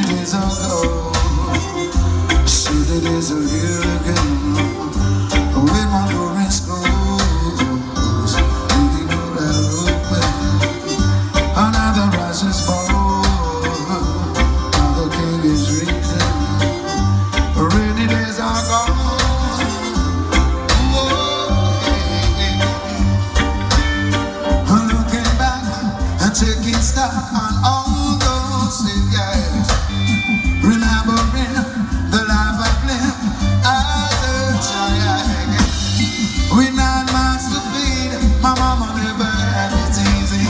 days ago, so the days are here again. When my doors close, the door open, another rises born, another king is risen. Rainy days are gone. Looking back and taking stock on all those years, remembering the life I've lived as a child. With 9 months to feed, my mama never had it easy.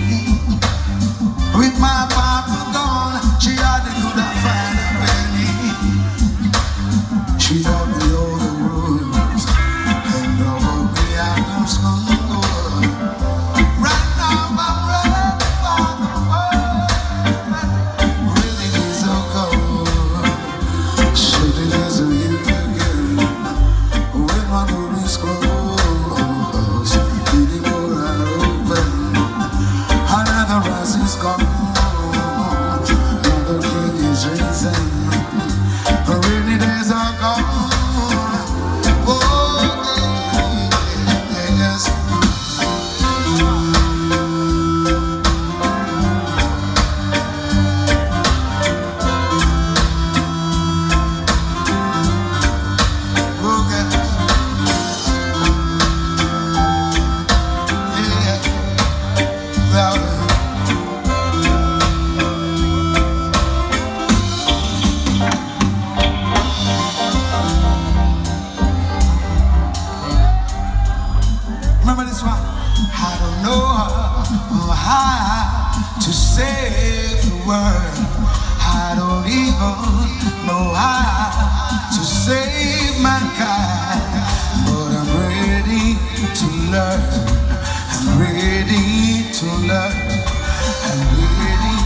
With my papa gone, she hardly could have found a penny. She taught me all the rules and all me out of school. Right now I'm ready for the world. Really days are gone, so the days are here again. When my door is closed, the door are open, another rise is gone, another king is risen. Rainy days are gone. Oh, yes. Remember this one? I don't know how to save the world. I don't even know how to save mankind. But I'm ready to learn. I'm ready to learn. I'm ready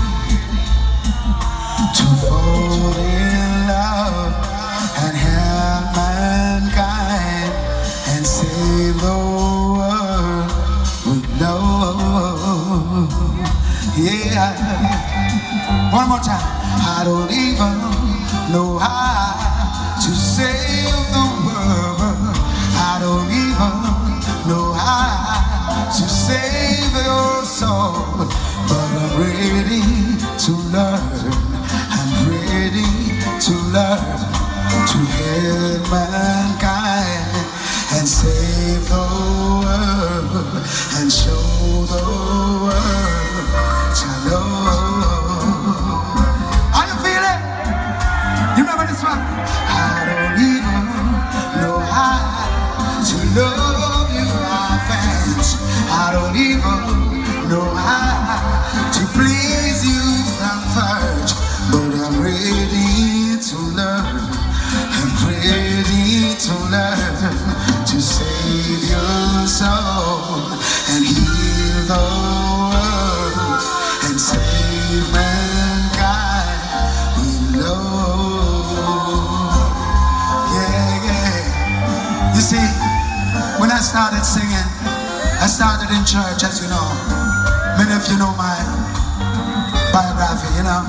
to fall in love and help mankind and save the world with love. Yeah. One more time. I don't even know how to save the world. I don't even know how to save your soul. But I'm ready to learn. I'm ready to learn to help mankind and save the world and show the world to love. How you feeling? You remember this one? I don't even know how to love you, my fans. I don't even know how to please you from first. But I'm ready to learn. I'm ready to learn to save your soul and heal the world and save mankind with love. Yeah, yeah. You see, when I started singing, I started in church, as you know. Many of you know my biography, you know.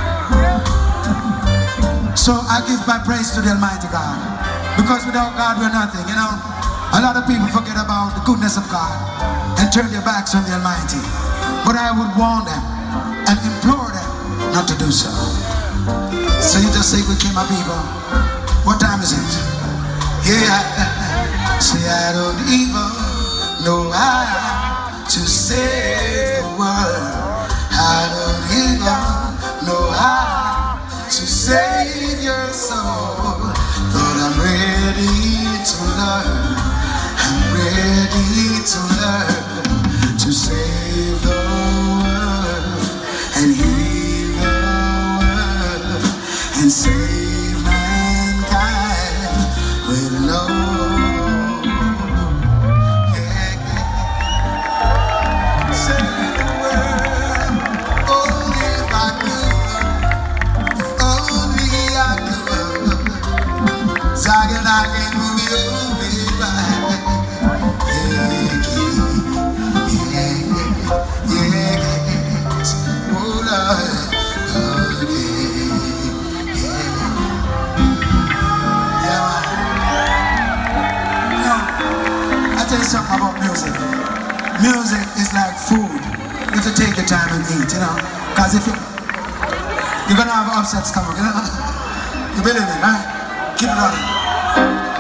So I give my praise to the Almighty God, because without God we're nothing, you know. A lot of people forget about the goodness of God and turn their backs on the Almighty. But I would warn them and implore them not to do so. So you just say, we came my people. What time is it? Yeah. Say, I don't even know how to save the world. I don't even know how to save your soul. But I'm ready to learn. I'm ready to learn to save the world and heal the world and save mankind with love. Yeah, yeah. Save the world, only if I could, if only I could. Zion, I can move you, baby. Yes, oh Lord, oh yeah. something about music. Music is like food. You have to take your time and eat, you know. Because if you're gonna have upsets coming, you know. You believe it, right? Keep it on.